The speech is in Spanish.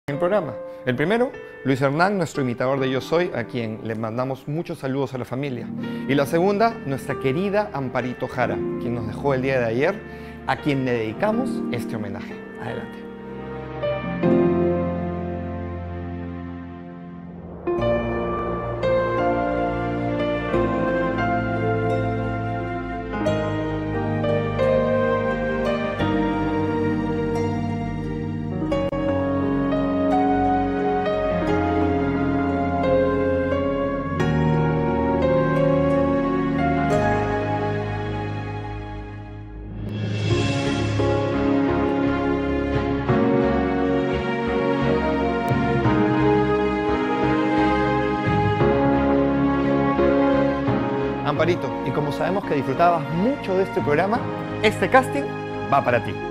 el programa. El primero, Luis Hernán, nuestro imitador de Yo Soy, a quien le mandamos muchos saludos a la familia. Y la segunda, nuestra querida Amparito Jara, quien nos dejó el día de ayer, a quien le dedicamos este homenaje. Adelante. Amparito, y como sabemos que disfrutabas mucho de este programa, este casting va para ti.